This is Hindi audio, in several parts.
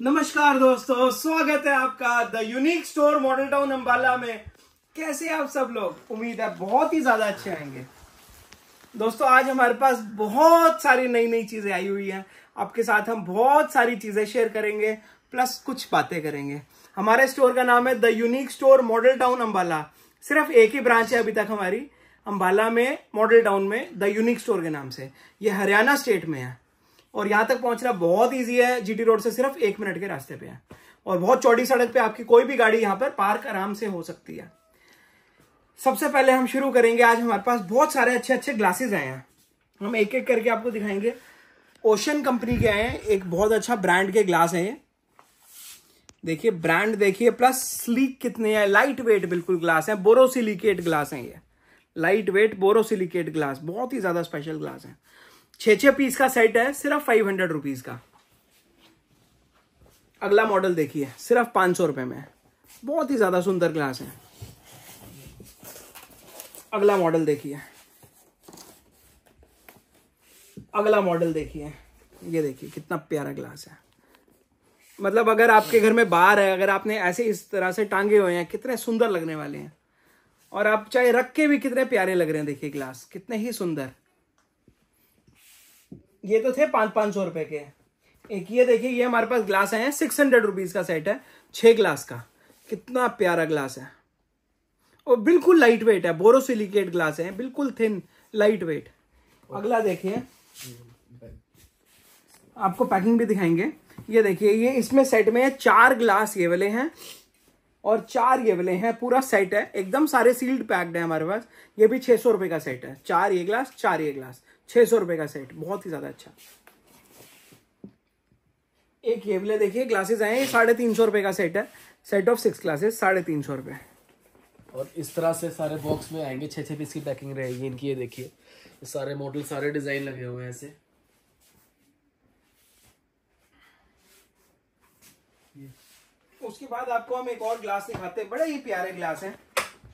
नमस्कार दोस्तों, स्वागत है आपका the unique store model town Ambala में। कैसे आप सब लोग? उम्मीद है बहुत ही ज्यादा अच्छे आएंगे। दोस्तों आज हमारे पास बहुत सारी नई नई चीजें आई हुई हैं। आपके साथ हम बहुत सारी चीजें शेयर करेंगे, प्लस कुछ बातें करेंगे। हमारे स्टोर का नाम है the unique store model town Ambala. सिर्फ एक ही ब्रांच है अभी तक हमारी अंबाला में, मॉडल टाउन में, द यूनिक स्टोर के नाम से। ये हरियाणा स्टेट में है और यहां तक पहुंचना बहुत इजी है। जीटी रोड से सिर्फ 1 मिनट के रास्ते पे है और बहुत चौड़ी सड़क पे आपकी कोई भी गाड़ी यहां पर पार्क आराम से हो सकती है। सबसे पहले हम शुरू करेंगे, आज हमारे पास बहुत सारे अच्छे अच्छे ग्लासेस आए हैं। हम एक एक करके आपको दिखाएंगे। ओशन कंपनी के आए हैं, एक बहुत अच्छा ब्रांड के ग्लास है ये। देखिए ब्रांड देखिए, प्लस स्लीक कितने हैं, लाइट वेट बिल्कुल ग्लास है, बोरोसिलिकेट ग्लास है ये। लाइट वेट बोरोसिलिकेट ग्लास, बहुत ही ज्यादा स्पेशल ग्लास है। 6 पीस का सेट है, सिर्फ 500 रुपीज का। अगला मॉडल देखिए, सिर्फ 500 रुपए में, बहुत ही ज्यादा सुंदर ग्लास है। अगला मॉडल देखिए, अगला मॉडल देखिए, ये देखिए कितना प्यारा ग्लास है। मतलब अगर आपके घर में बार है, अगर आपने ऐसे इस तरह से टांगे हुए हैं, कितने सुंदर लगने वाले हैं। और आप चाहे रख के भी कितने प्यारे लग रहे हैं। देखिए ग्लास कितने ही सुंदर। ये तो थे 500 रुपए के। एक ये देखिए, ये हमारे पास ग्लास आए हैं, 600 रुपीज का सेट है, 6 ग्लास का। कितना प्यारा ग्लास है और बिल्कुल लाइट वेट है, बोरोसिलिकेट ग्लास है, बिल्कुल थिन लाइट वेट। अगला देखिए, आपको पैकिंग भी दिखाएंगे। ये देखिए, ये इसमें सेट में 4 ग्लास ये वाले हैं और 4 ये वाले हैं। पूरा सेट है, एकदम सारे सील्ड पैक्ड है हमारे पास। ये भी 600 रुपए का सेट है। 4 ये ग्लास, 4 ये ग्लास, 600 रुपए का सेट, बहुत ही ज्यादा अच्छा। एक ये वाले देखिए ग्लासेस आए हैं, 350 रुपए का सेट है। सेट ऑफ 6 ग्लासेस, 350 रुपए। और इस तरह से सारे बॉक्स में आएंगे, 6 पीस की पैकिंग रहेगी इनकी। ये देखिए, ये सारे मॉडल, सारे डिजाइन लगे हुए हैं ऐसे। उसके बाद आपको हम एक और ग्लास दिखाते हैं, बड़े ही प्यारे ग्लास हैं।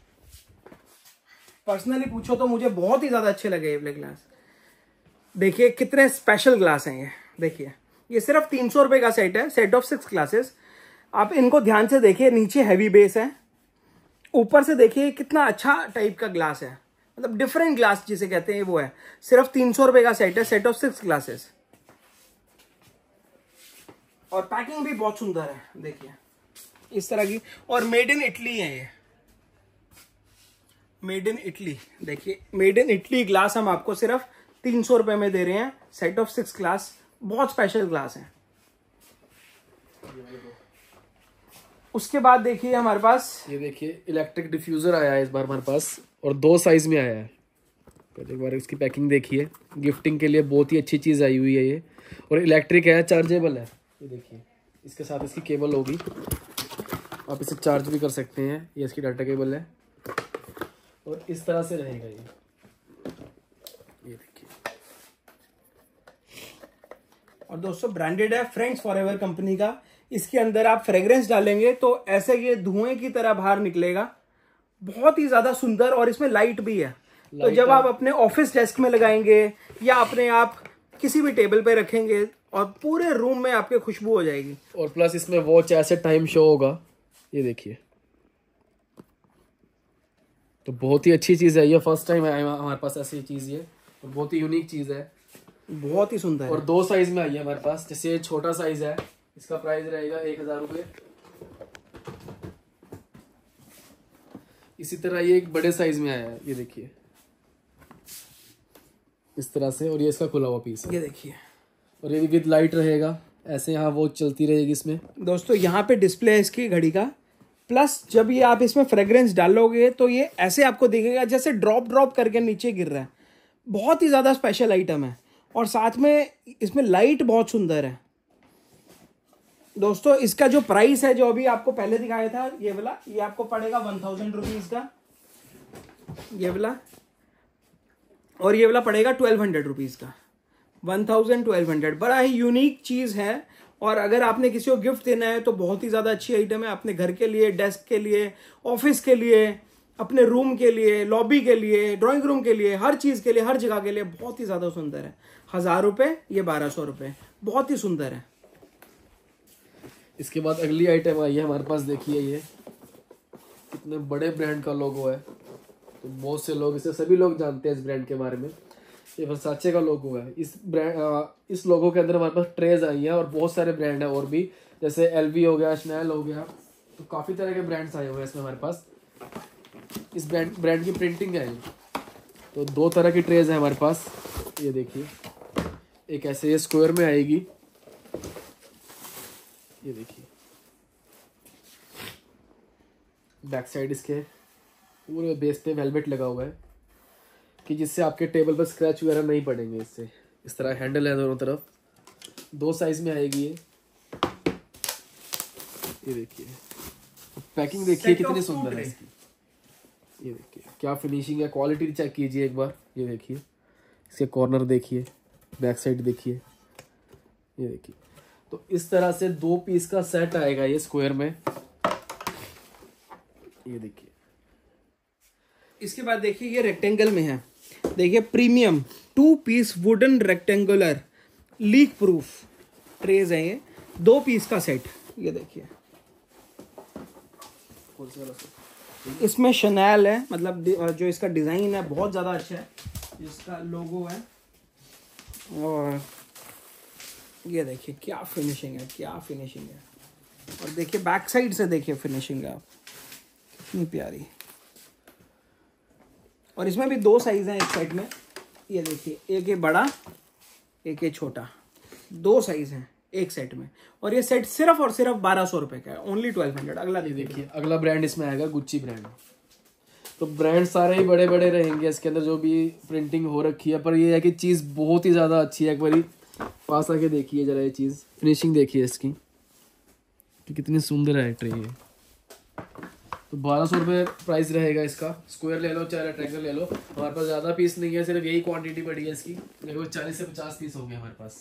पर्सनली पूछो तो मुझे बहुत ही ज्यादा अच्छे लगे ये वाले ग्लास। देखिए कितने स्पेशल ग्लास हैं ये। देखिए ये सिर्फ 300 रुपए का सेट है, सेट ऑफ 6 ग्लासेस। आप इनको ध्यान से देखिए, नीचे हैवी बेस है, ऊपर से देखिए कितना अच्छा टाइप का ग्लास है। मतलब डिफरेंट ग्लास जिसे कहते हैं वो है। सिर्फ 300 रुपए का सेट है, सेट ऑफ 6 ग्लासेस। और पैकिंग भी बहुत सुंदर है, देखिए इस तरह की। और मेड इन इटली है ये, मेड इन इटली। देखिए मेड इन इटली ग्लास हम आपको सिर्फ 300 रुपए में दे रहे हैं, सेट ऑफ 6 ग्लास। बहुत स्पेशल ग्लास है। उसके बाद देखिए हमारे पास, ये देखिए इलेक्ट्रिक डिफ्यूजर आया है इस बार हमारे पास, और 2 साइज में आया है। पहले एक बार इसकी पैकिंग देखिए, गिफ्टिंग के लिए बहुत ही अच्छी चीज आई हुई है ये। और इलेक्ट्रिक है, चार्जेबल है। ये देखिए, इसके साथ इसकी केबल होगी, आप इसे चार्ज भी कर सकते हैं। ये इसकी डाटा केबल है और इस तरह से रहेगा ये देखिए। और दोस्तों ब्रांडेड है, फ्रेंड्स फॉरएवर कंपनी का। इसके अंदर आप फ्रेग्रेंस डालेंगे तो ऐसे ये धुएं की तरह बाहर निकलेगा, बहुत ही ज्यादा सुंदर। और इसमें लाइट भी है, तो जब आप अपने ऑफिस डेस्क में लगाएंगे या अपने आप किसी भी टेबल पे रखेंगे और पूरे रूम में आपके खुशबू हो जाएगी। और प्लस इसमें वॉच ऐसे टाइम शो होगा, ये देखिए। तो बहुत ही अच्छी चीज है ये, फर्स्ट टाइम है हमारे पास ऐसी चीज। ये तो बहुत ही यूनिक चीज है, बहुत ही सुंदर। और 2 साइज में आई है हमारे पास। जैसे ये छोटा साइज है, इसका प्राइस रहेगा 1000 रुपये। इसी तरह ये एक बड़े साइज में आया है, ये देखिए इस तरह से। और ये इसका खुला हुआ पीस है, ये देखिए। और ये भी विद लाइट रहेगा ऐसे, यहाँ वो चलती रहेगी इसमें। दोस्तों यहाँ पे डिस्प्ले है इसकी घड़ी का, प्लस जब ये आप इसमें फ्रेग्रेंस डालोगे तो ये ऐसे आपको दिखेगा जैसे ड्रॉप ड्रॉप करके नीचे गिर रहा है। बहुत ही ज्यादा स्पेशल आइटम है और साथ में इसमें लाइट बहुत सुंदर है। दोस्तों इसका जो प्राइस है, जो अभी आपको पहले दिखाया था ये वाला, ये आपको पड़ेगा 1000 रुपीज का, ये वाला। और ये वाला पड़ेगा 1200 रुपीज का। 1200। बड़ा ही यूनिक चीज है। और अगर आपने किसी को गिफ्ट देना है तो बहुत ही ज्यादा अच्छी आइटम है, अपने घर के लिए, डेस्क के लिए, ऑफिस के लिए, अपने रूम के लिए, लॉबी के लिए, ड्राइंग रूम के लिए, हर चीज के लिए, हर जगह के लिए बहुत ही ज्यादा सुंदर है। 1000 रुपए, ये 1200 रुपए, बहुत ही सुंदर है। इसके बाद अगली आइटम आई है हमारे पास, देखिए ये कितने बड़े ब्रांड का लोगो है। तो बहुत से लोग, इसे सभी लोग जानते हैं इस ब्रांड के बारे में। ये वर्साचे का लोगो है। इस लोगो के अंदर हमारे पास ट्रेज आई है और बहुत सारे ब्रांड है और भी, जैसे एलवी हो गया, स्नैल हो गया, तो काफ़ी तरह के ब्रांड्स आए हुए हैं इसमें हमारे पास। इस ब्रांड की प्रिंटिंग है। तो 2 तरह की ट्रेज है हमारे पास, ये देखिए। एक ऐसे ये स्क्वायर में आएगी, ये देखिए। बैक साइड इसके पूरे बेस पे वेलवेट लगा हुआ है कि जिससे आपके टेबल पर स्क्रैच वगैरह नहीं पड़ेंगे। इससे इस तरह हैंडल है दोनों तरफ, 2 साइज में आएगी ये देखिए। पैकिंग देखिए कितनी सुंदर है इसकी, ये देखिए क्या फिनिशिंग है। क्वालिटी चेक कीजिए एक बार, ये देखिए। इसके कॉर्नर देखिए, बैक साइड देखिए, ये देखिए। तो इस तरह से 2 पीस का सेट आएगा ये स्क्वायर में, ये देखिए। इसके बाद देखिए ये रेक्टेंगल में है, देखिए premium 2 piece wooden rectangular leak proof trays है ये, 2 पीस का सेट, ये देखिए। इसमें शनैल है, मतलब जो इसका डिजाइन है बहुत ज्यादा अच्छा है, इसका लोगो है। और ये देखिए क्या फिनिशिंग है, क्या फिनिशिंग है। और देखिए बैक साइड से देखिए फिनिशिंग है कितनी प्यारी। और इसमें भी 2 साइज हैं एक सेट में, ये देखिए। एक ये बड़ा, एक ये छोटा, 2 साइज हैं एक सेट में। और ये सेट सिर्फ और सिर्फ 1200 रुपए का है, ओनली 1200। अगला देखिए, अगला ब्रांड इसमें आएगा गुच्ची ब्रांड। तो ब्रांड सारे ही बड़े बड़े रहेंगे इसके अंदर जो भी प्रिंटिंग हो रखी है, पर ये है कि चीज़ बहुत ही ज़्यादा अच्छी है। एक बारी पास आके देखिए जरा, ये चीज़ फिनिशिंग देखिए इसकी कि कितनी सुंदर है ट्रे ये। तो 1200 रुपये प्राइस रहेगा इसका। स्क्वायर ले लो चाहे रेक्टेंगल ले लो। हमारे पास ज़्यादा पीस नहीं है, सिर्फ यही क्वांटिटी पड़ी है इसकी, लगभग 40 से 50 पीस होंगे हमारे पास।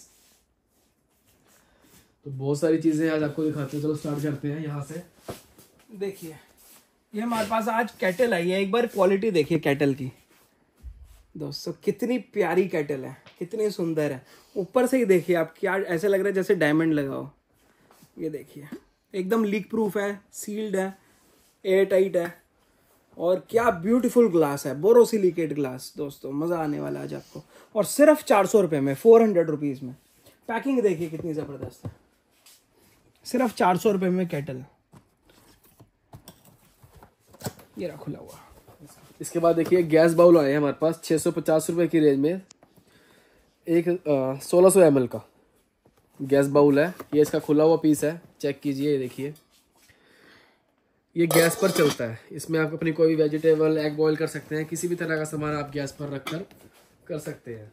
तो बहुत सारी चीज़ें आज आपको दिखाते हैं। चलो स्टार्ट करते हैं यहाँ से। देखिए ये हमारे पास आज कैटल आई है, एक बार क्वालिटी देखिए कैटल की दोस्तों, कितनी प्यारी कैटल है, कितनी सुंदर है। ऊपर से ही देखिए आप, क्या ऐसे लग रहा है जैसे डायमंड लगा हो। ये देखिए एकदम लीक प्रूफ है, सील्ड है, एयर टाइट है। और क्या ब्यूटीफुल ग्लास है, बोरोसिलिकेट ग्लास दोस्तों, मज़ा आने वाला है आज आपको। और सिर्फ 400 रुपये में, 400 रुपीज़ में। पैकिंग देखिए कितनी ज़बरदस्त है, सिर्फ 400 रुपये में कैटल। ये रहा खुला हुआ। इसके बाद देखिए गैस बाउल आए हैं हमारे पास 650 रुपये की रेंज में। एक 1600 ml का गैस बाउल है ये। इसका खुला हुआ पीस है, चेक कीजिए, ये देखिए। ये गैस पर चलता है। इसमें आप अपनी कोई वेजिटेबल, एग बॉईल कर सकते हैं, किसी भी तरह का सामान आप गैस पर रखकर कर सकते हैं।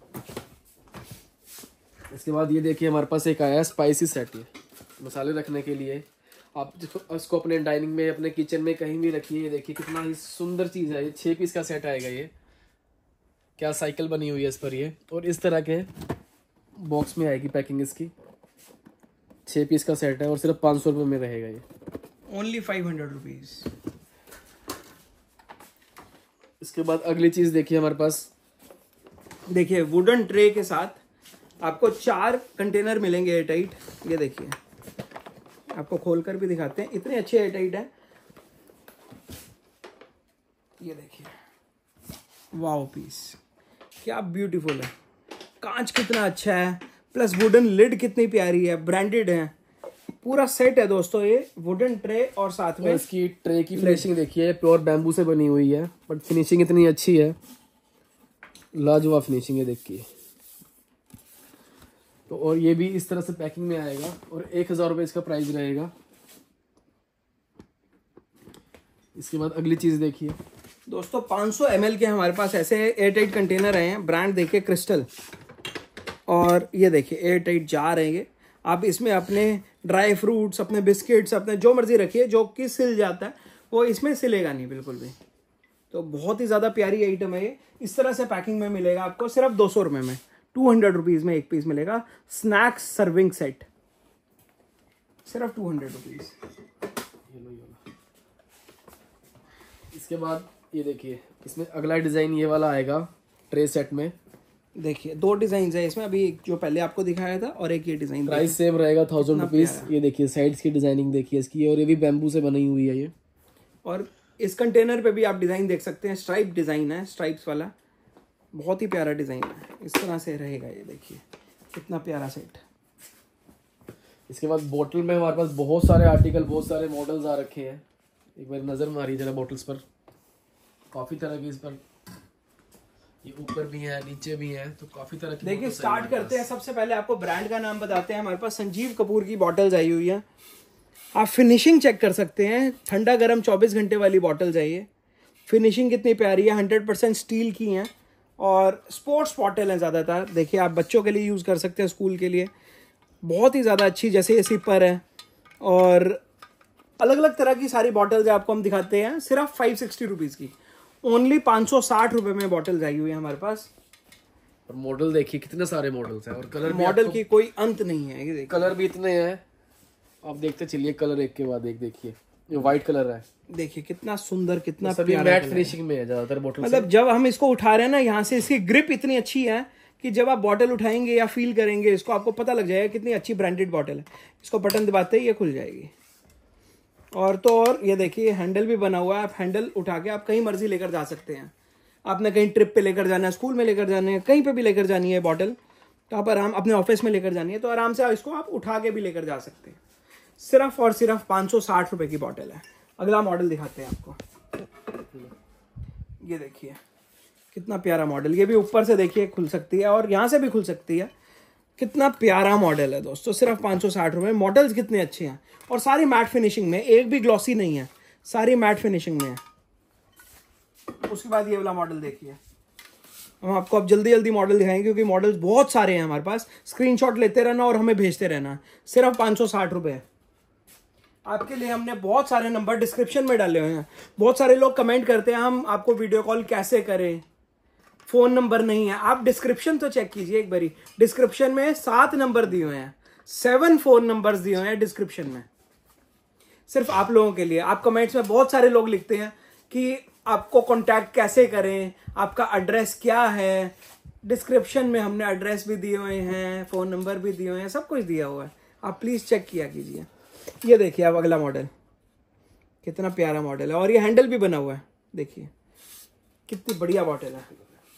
इसके बाद ये देखिए हमारे पास एक आया है स्पाइसी सेट, ये मसाले रखने के लिए। आप इसको अपने डाइनिंग में, अपने किचन में कहीं भी रखिए। ये देखिए कितना ही सुंदर चीज़ है ये। 6 पीस का सेट आएगा ये। क्या साइकिल बनी हुई है इस पर ये। और इस तरह के बॉक्स में आएगी पैकिंग इसकी। 6 पीस का सेट है और सिर्फ 500 रुपये में रहेगा ये, ओनली 500 रुपीज़। इसके बाद अगली चीज़ देखिए हमारे पास, देखिए वुडन ट्रे के साथ आपको 4 कंटेनर मिलेंगे एयर टाइट। ये देखिए आपको खोलकर भी दिखाते हैं, इतने अच्छे एयर टाइट है। ये देखिए वाओ पीस, क्या ब्यूटीफुल है। कांच कितना अच्छा है, प्लस वुडन लिड कितनी प्यारी है, ब्रांडेड है। पूरा सेट है दोस्तों ये, वुडन ट्रे और साथ में इसकी ट्रे की फिनिशिंग देखिए, प्योर बैम्बू से बनी हुई है, बट फिनिशिंग इतनी अच्छी है, लाजवाब फिनिशिंग है देखिए। तो और ये भी इस तरह से पैकिंग में आएगा और 1000 रुपये इसका प्राइस रहेगा। इसके बाद अगली चीज़ देखिए दोस्तों, 500 ml के हमारे पास ऐसे एयर टाइट कंटेनर आए हैं। ब्रांड देखिए क्रिस्टल, और ये देखिए एयर टाइट जार है ये। आप इसमें अपने ड्राई फ्रूट्स, अपने बिस्किट्स, अपने जो मर्जी रखिए, जो कि सिल जाता है वो इसमें सिलेगा नहीं बिल्कुल भी। तो बहुत ही ज़्यादा प्यारी आइटम है ये। इस तरह से पैकिंग में मिलेगा आपको सिर्फ 200 रुपये में। 200 रुपीज़ में एक पीस मिलेगा। स्नैक्स सर्विंग सेट सिर्फ 200 रुपीज़। इसके बाद ये देखिए, इसमें अगला डिज़ाइन ये वाला आएगा ट्रे सेट में। देखिए 2 डिजाइन है इसमें, अभी एक जो पहले आपको दिखाया था और एक ये डिजाइन। प्राइस सेम रहेगा 1000 रुपीज। ये देखिए साइड्स की डिजाइनिंग देखिए इसकी, और ये भी बैम्बू से बनी हुई है ये। और इस कंटेनर पे भी आप डिजाइन देख सकते हैं, स्ट्राइप डिजाइन है, स्ट्राइप्स वाला, बहुत ही प्यारा डिजाइन है। इस तरह से रहेगा ये, देखिए कितना प्यारा सेट। इसके बाद बोतल में हमारे पास बहुत सारे आर्टिकल, बहुत सारे मॉडल्स आ रखे हैं। एक बार नजर मारिए जरा बोटल्स पर, काफी तरह की इस पर, ये ऊपर भी है नीचे भी है, तो काफी तरह की। देखिए स्टार्ट करते हैं, सबसे पहले आपको ब्रांड का नाम बताते हैं। हमारे पास संजीव कपूर की बॉटल्स आई हुई है। आप फिनिशिंग चेक कर सकते हैं, ठंडा गर्म 24 घंटे वाली बॉटल्स है ये। फिनिशिंग कितनी प्यारी है, 100% स्टील की हैं और स्पोर्ट्स बॉटल हैं ज़्यादातर। देखिए आप बच्चों के लिए यूज़ कर सकते हैं, स्कूल के लिए बहुत ही ज़्यादा अच्छी, जैसे ये सिपर है। और अलग अलग तरह की सारी बॉटल्स आपको हम दिखाते हैं, सिर्फ 560 रुपीज़ की, ओनली 560 रुपये में बॉटल्स आई हुई है हमारे पास। और मॉडल देखिए कितने सारे मॉडल्स हैं, और कलर मॉडल की कोई अंत नहीं है। ये देखिए कलर भी इतने हैं, आप देखते चलिए कलर एक के बाद एक। देखिए ये व्हाइट कलर है, देखिए कितना सुंदर, कितना सभी प्यारा मैट फिनिशिंग में है ज्यादातर बॉटल। मतलब जब हम इसको उठा रहे हैं ना, यहाँ से इसकी ग्रिप इतनी अच्छी है कि जब आप बॉटल उठाएंगे या फील करेंगे इसको, आपको पता लग जाएगा कितनी अच्छी ब्रांडेड बॉटल है। इसको बटन दबाते ही ये खुल जाएगी। और तो और ये देखिए हैंडल भी बना हुआ है, आप हैंडल उठा के आप कहीं मर्जी लेकर जा सकते हैं। आपने कहीं ट्रिप पे लेकर जाना है, स्कूल में लेकर जाना है, कहीं पे भी लेकर जानी है बॉटल, तो आप आराम, अपने ऑफिस में लेकर जानी है तो आराम से इसको आप उठा के भी लेकर जा सकते हैं। सिर्फ और सिर्फ 560 रुपए की बॉटल है। अगला मॉडल दिखाते हैं आपको, ये देखिए कितना प्यारा मॉडल। ये भी ऊपर से देखिए खुल सकती है और यहाँ से भी खुल सकती है। कितना प्यारा मॉडल है दोस्तों, सिर्फ 560 रुपये। मॉडल्स कितने अच्छे हैं और सारी मैट फिनिशिंग में, एक भी ग्लॉसी नहीं है, सारी मैट फिनिशिंग में है। उसके बाद ये वाला मॉडल देखिए, हम आपको अब जल्दी जल्दी मॉडल दिखाएंगे क्योंकि मॉडल्स बहुत सारे हैं हमारे पास। स्क्रीनशॉट लेते रहना और हमें भेजते रहना। सिर्फ 560 रुपये आपके लिए। हमने बहुत सारे नंबर डिस्क्रिप्शन में डाले हुए हैं। बहुत सारे लोग कमेंट करते हैं हम आपको वीडियो कॉल कैसे करें, फोन नंबर नहीं है। आप डिस्क्रिप्शन तो चेक कीजिए एक बारी, डिस्क्रिप्शन में 7 नंबर दिए हुए हैं, 7 फोन नंबर्स दिए हुए हैं डिस्क्रिप्शन में, सिर्फ आप लोगों के लिए। आप कमेंट्स में बहुत सारे लोग लिखते हैं कि आपको कांटेक्ट कैसे करें, आपका एड्रेस क्या है। डिस्क्रिप्शन में हमने एड्रेस भी दिए हुए हैं, फोन नंबर भी दिए हुए हैं, सब कुछ दिया हुआ है। आप प्लीज चेक किया कीजिए। ये देखिए अब अगला मॉडल, कितना प्यारा मॉडल है और ये हैंडल भी बना हुआ है। देखिए कितनी बढ़िया बॉटल है।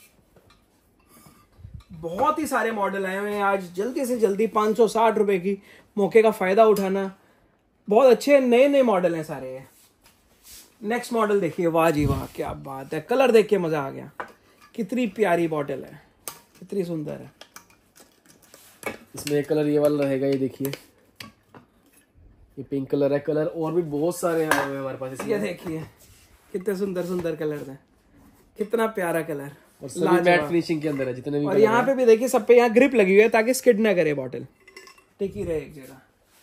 बहुत ही सारे मॉडल आए हुए हैं आज, जल्दी से जल्दी 560 रुपए की मौके का फायदा उठाना। बहुत अच्छे नए नए मॉडल हैं सारे ये। नेक्स्ट मॉडल देखिए, वाह जी वाह, क्या बात है। कलर देख के मजा आ गया, कितनी प्यारी बॉटल है, कितनी सुंदर है। इसमें एक कलर ये वाला रहेगा, ये देखिए ये पिंक कलर है। कलर और भी बहुत सारे हैं हमारे पास। ये देखिए कितने सुंदर सुंदर कलर हैं, कितना प्यारा कलर और सभी मैट फिनिशिंग के अंदर है जितने भी। और यहाँ पे भी देखिए सब पे यहाँ ग्रिप लगी हुई है ताकि स्किड ना करे, बॉटल टिकी रहे एक जगह।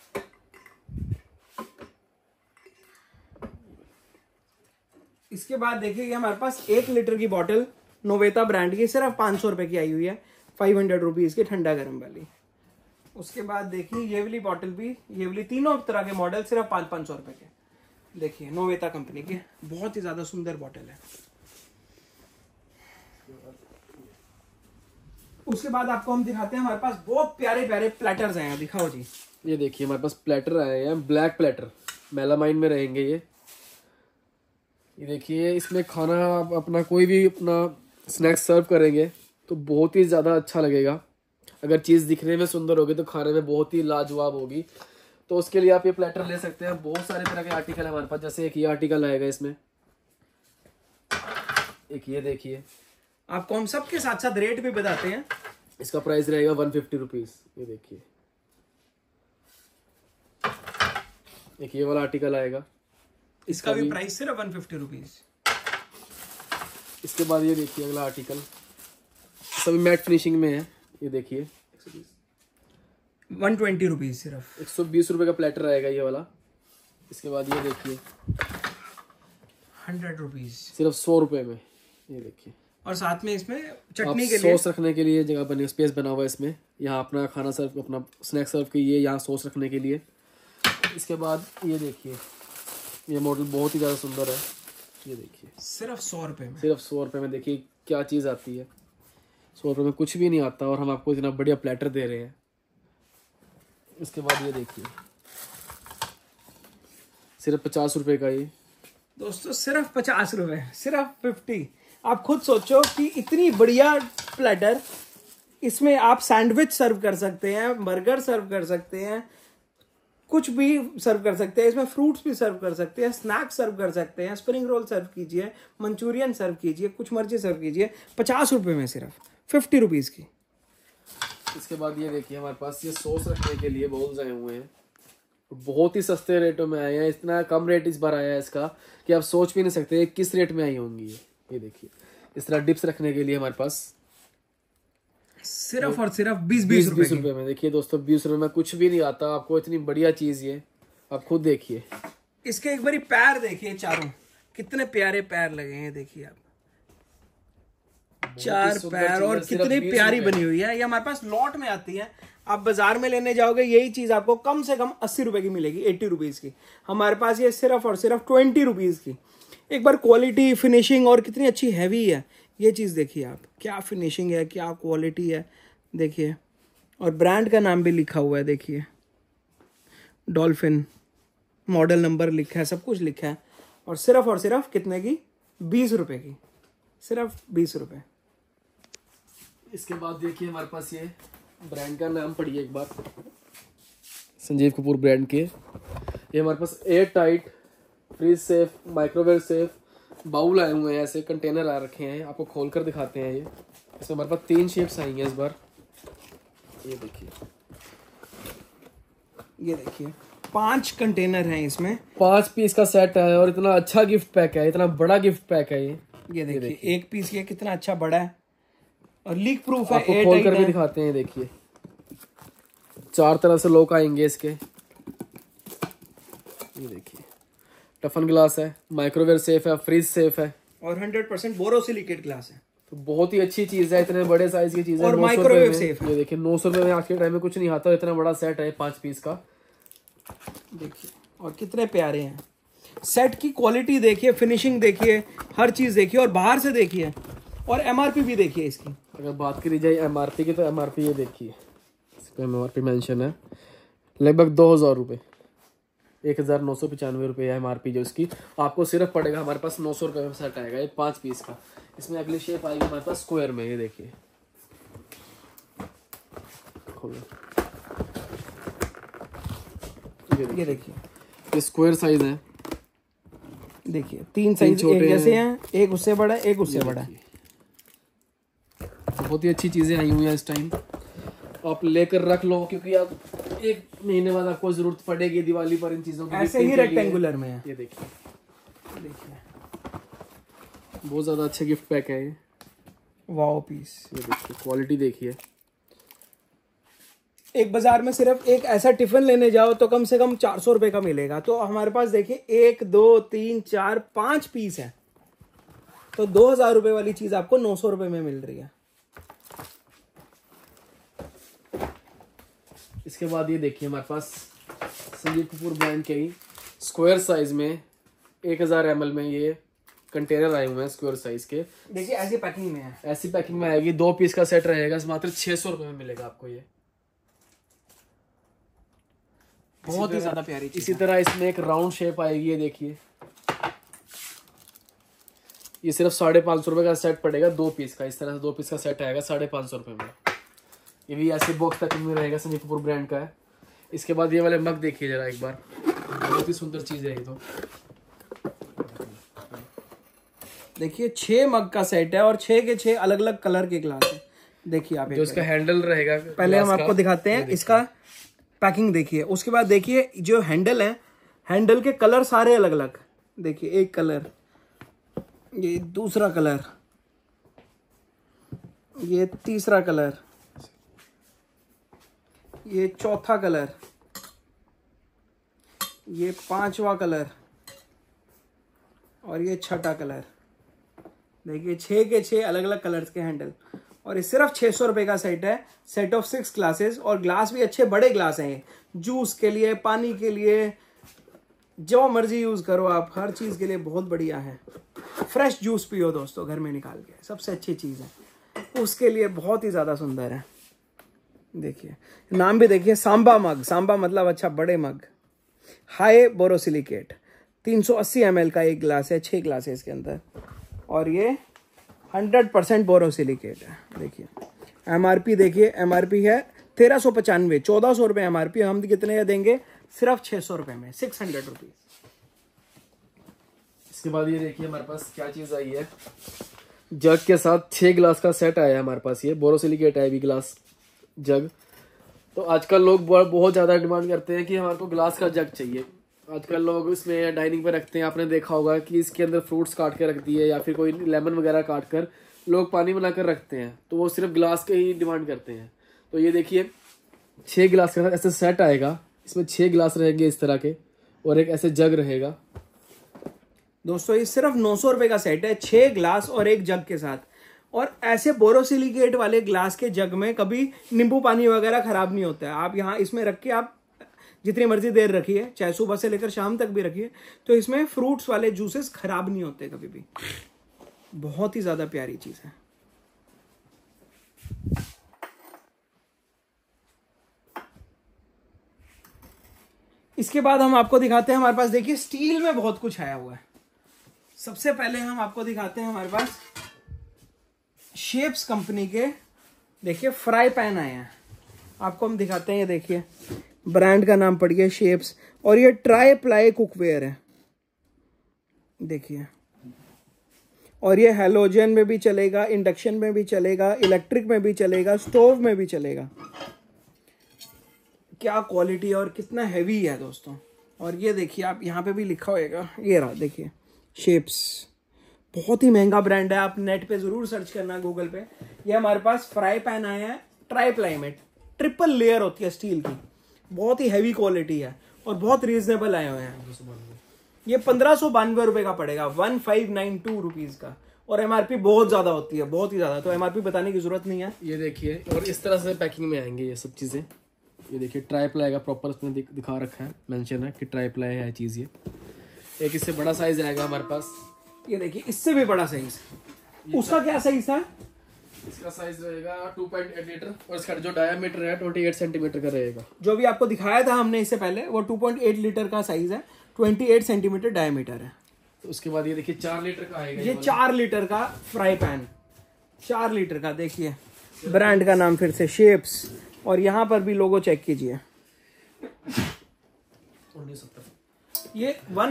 इसके बाद देखिए हमारे पास 1 लीटर की बॉटल नोवेता ब्रांड की, सिर्फ 500 रुपए की आई हुई है, 500 रुपीज की, ठंडा गर्म वाली। उसके बाद देखिए ये वाली बॉटल भी, ये वाली तीनों तरह के मॉडल सिर्फ 500 रुपए के। देखिए नोवेता कंपनी के, बहुत ही ज्यादा सुंदर बॉटल है। उसके बाद आपको हम दिखाते हैं, हमारे पास बहुत प्यारे प्यारे प्लेटर्स हैं। दिखाओ जी। ये देखिए हमारे पास प्लेटर आए हैं, ब्लैक प्लेटर, मेलामाइन में रहेंगे ये देखिए इसमें खाना आप अपना कोई भी अपना स्नैक्स सर्व करेंगे तो बहुत ही ज़्यादा अच्छा लगेगा। अगर चीज़ दिखने में सुंदर होगी तो खाने में बहुत ही लाजवाब होगी। तो उसके लिए आप ये प्लेटर ले सकते हैं। बहुत सारे तरह के आर्टिकल है हमारे पास, जैसे एक ये आर्टिकल आएगा इसमें, एक ये देखिए। आपको हम सबके साथ साथ रेट भी बताते हैं। इसका प्राइस रहेगा 150 रुपीज। ये देखिए एक ये वाला आर्टिकल आएगा, इसका भी प्राइस सिर्फ 150 रुपीज। इसके बाद ये देखिए अगला आर्टिकल, सभी मैट फिनिशिंग में है। ये देखिए 120 रुपीज, सिर्फ 120 रुपए का प्लेटर आएगा ये वाला। इसके बाद ये देखिए 100 रुपीज, सिर्फ 100 रुपए में। ये देखिए, और साथ में इसमें चटनी के लिए सॉस रखने के लिए जगह बनी, स्पेस बना हुआ है इसमें। यहाँ अपना खाना सर्व, अपना स्नैक सर्व कीजिए, यहाँ सॉस रखने के लिए। इसके बाद ये देखिए ये मॉडल बहुत ही ज़्यादा सुंदर है। ये देखिए सिर्फ 100 रुपए में, सिर्फ 100 रुपए में। देखिए क्या चीज़ आती है। 100 रुपये में कुछ भी नहीं आता और हम आपको इतना बढ़िया प्लेटर दे रहे हैं। इसके बाद ये देखिए सिर्फ 50 रुपये का ये दोस्तों, सिर्फ 50 रुपए, सिर्फ 50। आप खुद सोचो कि इतनी बढ़िया प्लेटर, इसमें आप सैंडविच सर्व कर सकते हैं, बर्गर सर्व कर सकते हैं, कुछ भी सर्व कर सकते हैं। इसमें फ्रूट्स भी सर्व कर सकते हैं, स्नैक्स सर्व कर सकते हैं, स्प्रिंग रोल सर्व कीजिए, मंचूरियन सर्व कीजिए, कुछ मर्जी सर्व कीजिए। 50 रुपए में सिर्फ 50 रुपीज़ की। इसके बाद ये देखिए हमारे पास ये सॉस रखने के लिए बाउल्स आए हुए हैं, बहुत ही सस्ते रेटों में आए हैं। इतना कम रेट इस बार आया है इसका कि आप सोच भी नहीं सकते किस रेट में आई होंगी ये देखिए इस तरह डिप्स रखने के लिए हमारे पास सिर्फ और सिर्फ 20 रुपए में। देखिए दोस्तों 20 रुपए में कुछ भी नहीं आता आपको, इतनी बढ़िया चीज ये आप खुद देखिए। इसके एक बारी पैर देखिए, चारों कितने प्यारे पैर लगे हैं, देखिए आप, 4 पैर, और कितनी प्यारी बनी हुई है। ये हमारे पास लॉट में आती है। आप बाजार में लेने जाओगे यही चीज आपको कम से कम 80 रुपए की मिलेगी, 80 रुपीज की। हमारे पास ये सिर्फ और सिर्फ 20 रुपीज की। एक बार क्वालिटी, फिनिशिंग और कितनी अच्छी हैवी है ये चीज देखिए आप, क्या फिनिशिंग है, क्या क्वालिटी है देखिए। और ब्रांड का नाम भी लिखा हुआ है, देखिए डॉल्फिन, मॉडल नंबर लिखा है, सब कुछ लिखा है। और सिर्फ कितने की? 20 रुपए की, सिर्फ 20 रुपए। इसके बाद देखिए हमारे पास ये ब्रांड का नाम पढ़िए एक बार, संजीव कपूर ब्रांड के। ये हमारे पास air tight, fridge safe, microwave safe bowl आए हुए हैं, ऐसे कंटेनर आ रखे हैं। आपको खोल कर दिखाते हैं। ये इसमें हमारे पास 3 शेप्स आई हैं इस बार। ये देखिए, ये देखिए 5 कंटेनर हैं इसमें, 5 पीस का सेट है और इतना अच्छा गिफ्ट पैक है, इतना बड़ा गिफ्ट पैक है ये देखिए 1 पीस ये कितना अच्छा बड़ा है और लीक प्रूफ है। आपको खोल कर भी दिखाते हैं। देखिए 4 तरह से लॉक आएंगे इसके। ये देखिए टफन ग्लास है, माइक्रोवेव सेफ है, फ्रीज सेफ है और 100% बोरोसिलिकेट ग्लास है। तो बहुत ही अच्छी चीज है, इतने बड़े साइज की चीज है। और माइक्रोवेव सेफ है। ये देखिए 900 रुपए में आज के टाइम में कुछ नहीं आता, इतना बड़ा सेट है 5 पीस का। देखिए और कितने प्यारे हैं। सेट की क्वालिटी देखिए, फिनिशिंग देखिए, हर चीज देखिए और बाहर से देखिए और एमआरपी भी देखिए इसकी। अगर बात करी जाए एमआरपी की तो एमआरपी ये देखिए, इसका एमआरपी मेंशन है लगभग 2000 रुपये, 1995 रुपये है एमआरपी जो इसकी। आपको सिर्फ पड़ेगा हमारे पास 900 रुपये में सेट आएगा ये 5 पीस का। इसमें अगली शेप आएगी हमारे पास स्क्वायर में। ये देखिए ये देखिए ये स्क्वायर साइज है। देखिए 3 साइज एक जैसे हैं, एक उससे बड़ा है, एक उससे बड़ा है। बहुत ही अच्छी चीजें आई हुई हैं इस टाइम, आप लेकर रख लो क्योंकि आप 1 महीने बाद आपको जरूरत पड़ेगी दिवाली पर इन चीजों की। ऐसे ही रेक्टेंगुलर में है। ये देखिए बहुत ज्यादा अच्छे गिफ्ट पैक है ये। वाओ पीस, ये देखिए क्वालिटी देखिए। एक बाजार में सिर्फ एक ऐसा टिफिन लेने जाओ तो कम से कम 400 रुपए का मिलेगा। तो हमारे पास देखिए 1 2 3 4 5 पीस है, तो 2000 रुपए वाली चीज आपको 900 रुपए में मिल रही है। इसके बाद ये देखिए हमारे पास संजीव कपूर ब्रांड के ही स्क्वायर साइज में 1000 ml में ये कंटेनर आए हुए हैं स्क्वायर साइज के। देखिए ऐसी पैकिंग में है, ऐसी पैकिंग में आएगी। 2 पीस का सेट रहेगा, मात्र 600 रुपए में मिलेगा आपको ये। बहुत ही ज्यादा प्यारी चीज। इसी तरह इसमें एक राउंड शेप आएगी, ये देखिए ये सिर्फ 550 रुपए का सेट पड़ेगा 2 पीस का। इस तरह से 2 पीस का सेट आएगा 550 रुपए में। ये भी ऐसे बॉक्स पैकिंग में रहेगा, संजीव कपूर ब्रांड का है। इसके बाद ये वाले मग देखिए जरा एक बार, बहुत ही सुंदर चीज है ये। तो देखिए 6 मग का सेट है और 6 के 6 अलग अलग कलर के ग्लास है। देखिए आप जो इसका हैंडल रहेगा, पहले हम आपको दिखाते हैं इसका पैकिंग देखिए। उसके बाद देखिए जो हैंडल है, हैंडल के कलर सारे अलग अलग। देखिए एक कलर, ये दूसरा कलर, ये तीसरा कलर, ये चौथा कलर, ये 5वां कलर और ये 6ठा कलर। देखिए 6 के 6 अलग अलग कलर्स के हैंडल। और ये सिर्फ 600 रुपए का सेट है, सेट ऑफ 6 ग्लासेस। और ग्लास भी अच्छे बड़े ग्लास हैं, जूस के लिए, पानी के लिए, जो मर्जी यूज करो आप, हर चीज के लिए बहुत बढ़िया है। फ्रेश जूस पियो दोस्तों घर में निकाल के, सबसे अच्छी चीज है। उसके लिए बहुत ही ज्यादा सुंदर है। देखिए नाम भी देखिए, सांबा मग, सांबा मतलब अच्छा बड़े मग, हाई बोरोसिलिकेट, 380 ml का एक गिलास है, 6 ग्लास है इसके अंदर, और ये 100% बोरोसिलिकेट है। देखिए MRP देखिए, MRP है 1395, 1400 रुपये MRP, हम कितने देंगे, सिर्फ 600 रुपये में, 600 रुपीज। इसके बाद ये देखिए हमारे पास क्या चीज आई है, जग के साथ 6 गिलास का सेट आया है हमारे पास। ये बोरोसिलिकेट है भी गिलास जग। तो आजकल लोग बहुत ज्यादा डिमांड करते हैं कि हमारे को गिलास का जग चाहिए। आजकल लोग इसमें डाइनिंग पे रखते हैं, आपने देखा होगा कि इसके अंदर फ्रूट्स काट के रख दिए या फिर कोई लेमन वगैरह काट कर लोग पानी बनाकर रखते हैं, तो वो सिर्फ गिलास के ही डिमांड करते हैं। तो ये देखिए 6 गिलास का ऐसे सेट आएगा, इसमें 6 गिलास रहेंगे इस तरह के, और एक ऐसे जग रहेगा। दोस्तों ये सिर्फ 900 रुपये का सेट है, 6 ग्लास और एक जग के साथ। और ऐसे बोरोसिलिकेट वाले ग्लास के जग में कभी नींबू पानी वगैरह खराब नहीं होता है। आप यहाँ इसमें रख के आप जितनी मर्जी देर रखिए, चाहे सुबह से लेकर शाम तक भी रखिए, तो इसमें फ्रूट्स वाले जूसेस खराब नहीं होते कभी भी। बहुत ही ज्यादा प्यारी चीज है। इसके बाद हम आपको दिखाते हैं, हमारे पास देखिए स्टील में बहुत कुछ आया हुआ है। सबसे पहले हम आपको दिखाते हैं, हमारे पास शेप्स कंपनी के देखिए फ्राई पैन आए हैं, आपको हम दिखाते हैं। ये देखिए ब्रांड का नाम पढ़िए शेप्स, और ये ट्राई प्लाई कुकवेयर है, देखिए। और ये हैलोजन में भी चलेगा, इंडक्शन में भी चलेगा, इलेक्ट्रिक में भी चलेगा, स्टोव में भी चलेगा। क्या क्वालिटी और कितना हैवी है दोस्तों। और ये देखिए आप यहाँ पे भी लिखा होगा, ये रहा देखिए शेप्स, बहुत ही महंगा ब्रांड है, आप नेट पे जरूर सर्च करना गूगल पे। ये हमारे पास फ्राई पैन आया है ट्राई प्लाई में, ट्रिपल लेयर होती है स्टील की, बहुत ही हैवी क्वालिटी है और बहुत रीजनेबल आए हुए हैं। ये 1592 रुपए का पड़ेगा, 1592 रुपीज का, और MRP बहुत ज्यादा होती है, बहुत ही ज्यादा, तो MRP बताने की जरूरत नहीं है। ये देखिए, और इस तरह से पैकिंग में आएंगे ये सब चीजें। ये देखिए ट्राई प्लाई का प्रॉपर उसने दिखा रखा है, मेंशन है कि ट्राई प्लाई है चीज। ये एक इससे बड़ा साइज आएगा हमारे पास, ये देखिए इससे भी बड़ा साइज। उसका क्या साइज था? इसका साइज रहेगा 2.8 लीटर, और इसका जो डायमीटर है 28 सेंटीमीटर का रहेगा। जो भी आपको दिखाया था हमने इससे पहले, वो 2.8 लीटर का साइज है, 28 सेंटीमीटर डायमीटर है। तो उसके बाद ये देखिए 4 लीटर का आएगा। ये 4 लीटर का फ्राई पैन, 4 लीटर का, देखिए ब्रांड का नाम फिर से शेप्स, और यहाँ पर भी लोगो चेक कीजिए। ये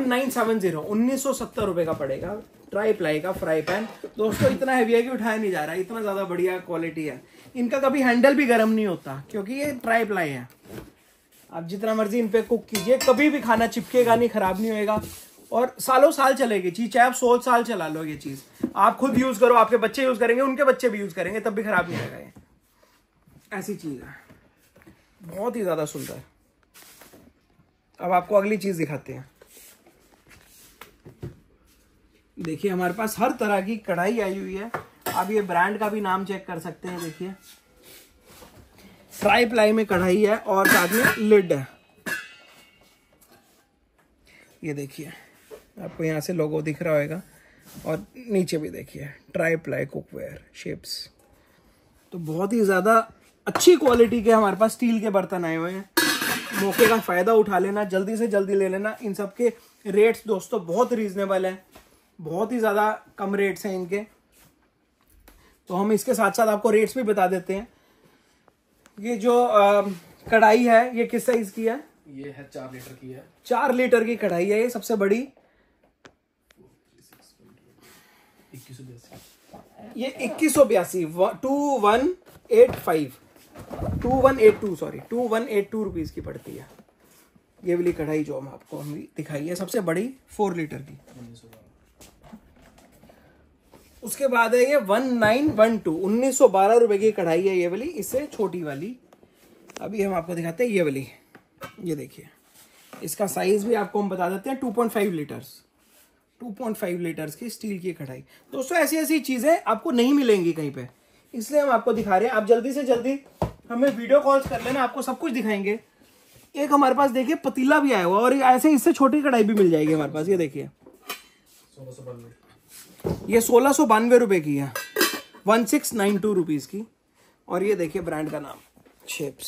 1970 रुपए का पड़ेगा, ट्राई प्लाई का फ्राई पैन। दोस्तों इतना हैवी है कि उठाया नहीं जा रहा, इतना ज्यादा बढ़िया क्वालिटी है। इनका कभी हैंडल भी गर्म नहीं होता, क्योंकि ये ट्राई प्लाई है। आप जितना मर्जी इन पे कुक कीजिए, कभी भी खाना चिपकेगा नहीं, खराब नहीं होएगा, और सालों साल चलेगी चीज, चाहे आप 100 साल चला लो। ये चीज आप खुद यूज करो, आपके बच्चे यूज करेंगे, उनके बच्चे भी यूज करेंगे, तब भी खराब नहीं होगा। ये ऐसी चीज है, बहुत ही ज्यादा सुंदर। अब आपको अगली चीज दिखाते हैं। देखिए हमारे पास हर तरह की कढ़ाई आई हुई है, आप ये ब्रांड का भी नाम चेक कर सकते हैं। देखिए फ्राई प्लाई में कढ़ाई है और साथ में लिड है। ये देखिए आपको यहाँ से लोगो दिख रहा होगा, और नीचे भी देखिए ट्राई प्लाई कुकवेयर शेप्स। तो बहुत ही ज्यादा अच्छी क्वालिटी के हमारे पास स्टील के बर्तन आए हुए हैं। मौके का फायदा उठा लेना, जल्दी से जल्दी ले लेना। इन सब के रेट्स दोस्तों बहुत रीजनेबल है, बहुत ही ज्यादा कम रेट्स हैं इनके। तो हम इसके साथ साथ आपको रेट्स भी बता देते हैं। ये जो कढ़ाई है ये किस साइज की है? ये है 4 लीटर की है, 4 लीटर की कढ़ाई है ये, सबसे बड़ी। ये 2182 2182 रुपीज की पड़ती है ये वाली कढ़ाई जो हम आपको दिखाई है, सबसे बड़ी 4 लीटर की। उसके बाद है ये 1912 रुपए की कढ़ाई है ये वाली, इससे छोटी वाली। अभी हम आपको दिखाते हैं ये वाली। ये देखिए इसका साइज भी आपको हम बता देते हैं, 2.5 लीटर्स की स्टील की कढ़ाई। दोस्तों ऐसी ऐसी चीजें आपको नहीं मिलेंगी कहीं पे, इसलिए हम आपको दिखा रहे हैं। आप जल्दी से जल्दी हमें वीडियो कॉल्स कर लेना, आपको सब कुछ दिखाएंगे। एक हमारे पास देखिए पतीला भी आया हुआ, और ऐसे इससे छोटी कढ़ाई भी मिल जाएगी हमारे पास। ये देखिए ये 1692 रुपए की है, 1692 रुपीज की। और ये देखिए ब्रांड का नाम शेप्स।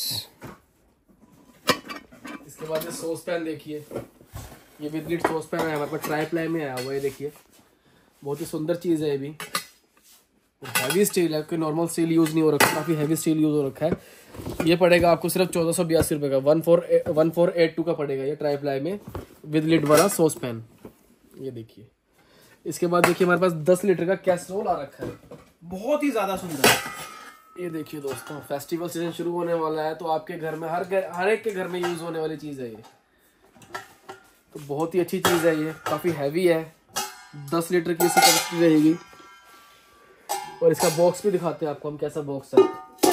इसके बाद ये सॉस पैन देखिए, ये विद लिड सॉस पैन है हमारे पास, ट्राई प्लाई में आया हुआ है। देखिए बहुत ही सुंदर चीज़ है ये भी, हैवी स्टील है, कोई नॉर्मल स्टील यूज़ नहीं हो रखा, काफ़ी हैवी स्टील यूज़ हो रखा है। ये पड़ेगा आपको सिर्फ 1482 रुपये का, 1482 का पड़ेगा ये ट्राई प्लाई में विद लिड वाला सॉस पैन। ये देखिए। इसके बाद देखिए हमारे पास 10 लीटर का कैसरोल आ रखा है, बहुत ही ज्यादा सुंदर। ये देखिए दोस्तों, फेस्टिवल सीजन शुरू होने वाला है तो आपके घर में हर एक के घर में यूज होने वाली चीज़ है ये, तो बहुत ही अच्छी चीज़ है ये, काफ़ी हैवी है, 10 लीटर की इसकी कैपेसिटी रहेगी। और इसका बॉक्स भी दिखाते हैं आपको हम, कैसा बॉक्स है।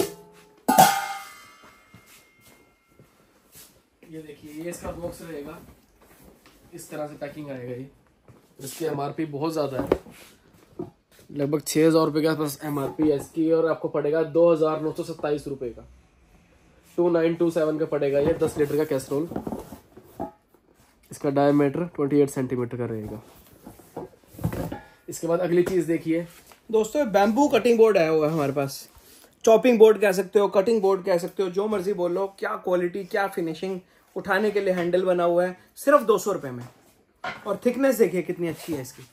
ये देखिए, ये इसका बॉक्स रहेगा, इस तरह से पैकिंग आएगा ये। इसकी MRP बहुत ज़्यादा है, लगभग 6000 रुपये के आसपास MRP है इसकी, और आपको पड़ेगा 2927 रुपये का, 2927 का पड़ेगा ये 10 लीटर का कैसरोल। इसका डायमीटर 28 सेंटीमीटर का रहेगा। इसके बाद अगली चीज़ देखिए दोस्तों, बैम्बू कटिंग बोर्ड आया हुआ है हमारे पास। चॉपिंग बोर्ड कह सकते हो, कटिंग बोर्ड कह सकते हो, जो मर्जी बोलो। क्या क्वालिटी, क्या फिनिशिंग, उठाने के लिए हैंडल बना हुआ है, सिर्फ 200 रुपये में। और थिकनेस देखिए कितनी अच्छी है इसकी,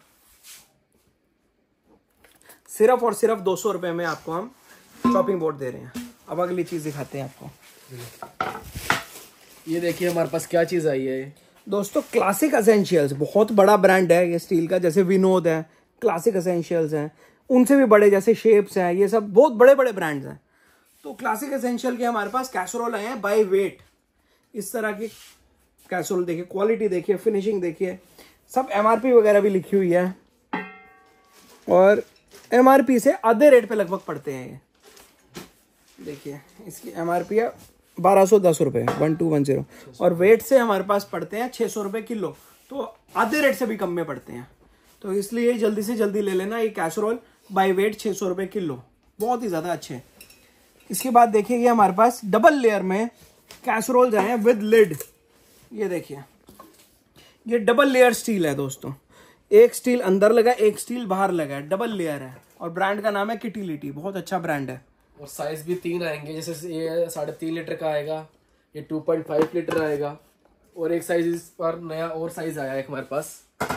सिर्फ और सिर्फ 200 रुपये में आपको हम चॉपिंग बोर्ड दे रहे हैं। अब अगली चीज दिखाते हैं आपको। ये देखिए हमारे पास क्या चीज़ आई है ये दोस्तों, क्लासिक एसेंशियल्स, बहुत बड़ा ब्रांड है ये स्टील का, जैसे विनोद है, क्लासिक एसेंशियल्स हैं, उनसे भी बड़े जैसे शेप्स हैं, ये सब बहुत बड़े बड़े ब्रांड्स हैं। तो क्लासिक एसेंशियल के हमारे पास कैसरोल आए हैं बाय वेट। इस तरह की कैसरोल देखिए, क्वालिटी देखिए, फिनिशिंग देखिए, सब MRP वगैरह भी लिखी हुई है, और MRP से आधे रेट पे लगभग पड़ते हैं ये। देखिए इसकी MRP है 1210 रुपये, 1210, और वेट से हमारे पास पड़ते हैं 600 रुपये किलो, तो आधे रेट से भी कम में पड़ते हैं। तो इसलिए जल्दी से जल्दी ले लेना ये कैसरोल बाय वेट, 600 रुपये किलो, बहुत ही ज़्यादा अच्छे हैं। इसके बाद देखिए ये हमारे पास डबल लेयर में कैसरोल आए हैं विद लिड। ये देखिए, ये डबल लेयर स्टील है दोस्तों, एक स्टील अंदर लगा, एक स्टील बाहर लगा है, डबल लेयर है, और ब्रांड का नाम है किटीलिटी, बहुत अच्छा ब्रांड है। और साइज भी 3 आएंगे, जैसे ये 3.5 लीटर का आएगा, ये 2.5 लीटर आएगा, और एक साइज इस पर नया और साइज आया है हमारे पास।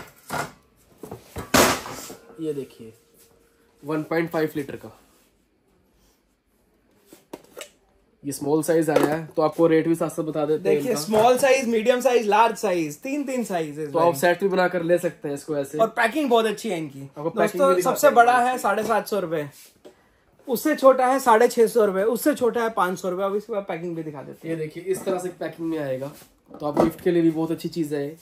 ये देखिए 1.5 लीटर का, ये स्मॉल साइज आया है, तो आपको रेट भी साथ साथ बता देते हैं। देखिए small size, medium size, large size, तीन साइज है, तो आप सेट भी बना कर ले सकते हैं इसको ऐसे। और पैकिंग बहुत अच्छी है इनकी दोस्तों। सबसे बड़ा है 750 रुपए, उससे छोटा है 650 रुपए, उससे छोटा है 500 रुपए। अब इसके बाद पैकिंग भी दिखा देते हैं। ये देखिए इस तरह से पैकिंग में आएगा, तो आप गिफ्ट के लिए भी बहुत अच्छी चीज है।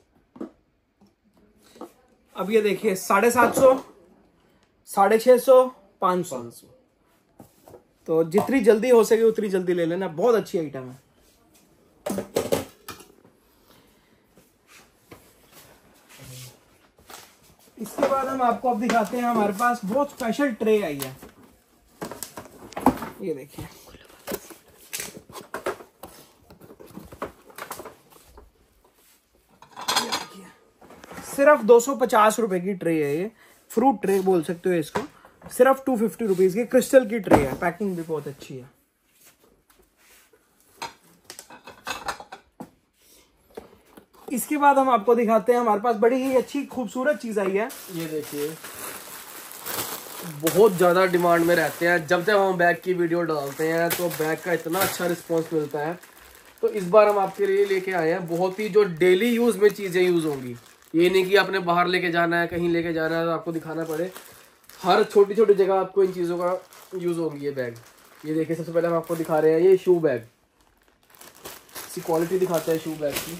अब ये देखिए 750, 650, 500, तो जितनी जल्दी हो सके उतनी जल्दी ले लेना, बहुत अच्छी आइटम है। इसके बाद हम आपको अब दिखाते हैं, हमारे पास बहुत स्पेशल ट्रे आई है। ये देखिए, सिर्फ 250 रुपए की ट्रे है ये, फ्रूट ट्रे बोल सकते हो इसको, सिर्फ 250 रुपीज की क्रिस्टल की ट्रे है, पैकिंग भी बहुत अच्छी है। इसके बाद हम आपको दिखाते हैं, हमारे पास बड़ी ही अच्छी खूबसूरत चीज आई है। ये देखिए, बहुत ज़्यादा डिमांड में रहते हैं, जब जब हम बैग की वीडियो डालते हैं तो बैग का इतना अच्छा रिस्पांस मिलता है। तो इस बार हम आपके लिए लेके आए हैं बहुत ही जो डेली यूज़ में चीज़ें यूज़ होंगी। ये नहीं कि आपने बाहर लेके जाना है, कहीं लेके जाना है तो आपको दिखाना पड़े, हर छोटी छोटी जगह आपको इन चीज़ों का यूज़ होगी ये बैग। ये देखिए, सबसे पहले हम आपको दिखा रहे हैं ये शू बैग, इसकी क्वालिटी दिखाते हैं शू बैग की।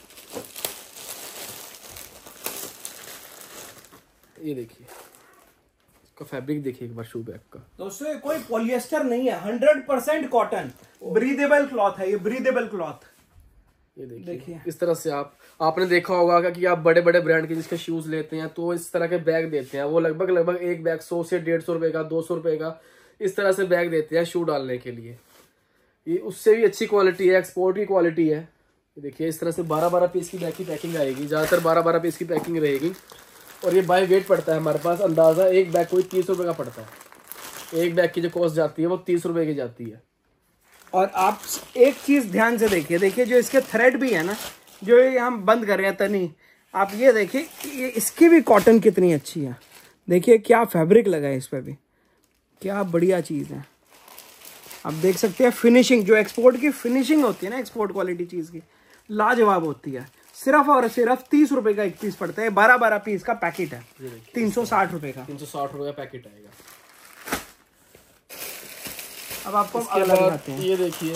ये देखिए, इसका फैब्रिक देखिए एक बार शू बैग का। दोस्तों ये कोई पॉलिएस्टर नहीं है, 100% कॉटन, ब्रीदेबल क्लॉथ है ये, ब्रीदेबल क्लॉथ। ये देखिए इस तरह से आपने देखा होगा कि आप बड़े बड़े ब्रांड के जिसके शूज लेते हैं तो इस तरह के बैग देते हैं, वो लगभग एक बैग 100 से 150 रुपए का, 200 रुपए का, इस तरह से बैग देते हैं शू डालने के लिए। ये उससे भी अच्छी क्वालिटी है, एक्सपोर्ट की क्वालिटी है। देखिए इस तरह से 12-12 पीस की बैग की पैकिंग आएगी, ज़्यादातर 12-12 पीस की पैकिंग रहेगी। और ये बाय वेट पड़ता है हमारे पास, अंदाजा एक बैग कोई 30 रुपए का पड़ता है। एक बैग की जो कॉस्ट जाती है वो 30 रुपए की जाती है। और आप एक चीज ध्यान से देखिए, देखिए जो इसके थ्रेड भी है ना, जो ये हम बंद कर रहे हैं तनी, आप ये देखिए ये इसकी भी कॉटन कितनी अच्छी है। देखिए क्या फैब्रिक लगा है इस पर भी, क्या बढ़िया चीज़ है। आप देख सकते हैं फिनिशिंग, जो एक्सपोर्ट की फिनिशिंग होती है ना, एक्सपोर्ट क्वालिटी चीज़ की लाजवाब होती है। सिर्फ और सिर्फ 30 रुपए का एक पीस पड़ता है, 12-12 पीस का पैकेट है, 360 रुपए का। 360 रुपए का पैकेट आएगा। अब आपको अगला दिखाते हैं। ये देखिए,